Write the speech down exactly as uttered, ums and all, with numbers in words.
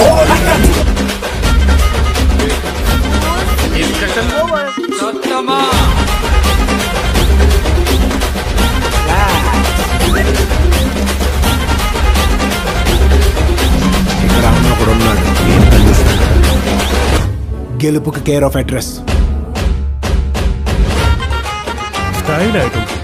ఇక్కడ అన్న కూడా ఉన్నాడు. గెలుపుకి care of address style item